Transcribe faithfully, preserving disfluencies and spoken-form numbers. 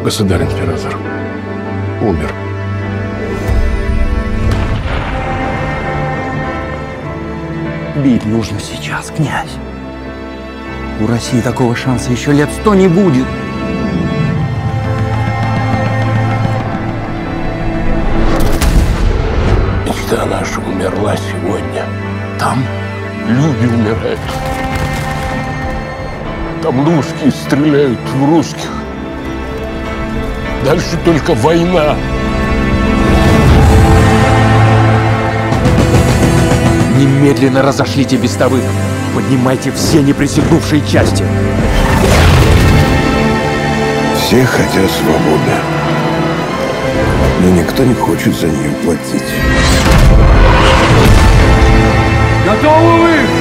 Государь-император умер. Бить нужно сейчас, князь. У России такого шанса еще лет сто не будет. Мечта наша умерла сегодня. Там люди умирают. Там русские стреляют в русских. Дальше только война. Немедленно разошлите вестовых. Поднимайте все неприсягнувшие части. Все хотят свободы, но никто не хочет за нее платить. Готовы вы?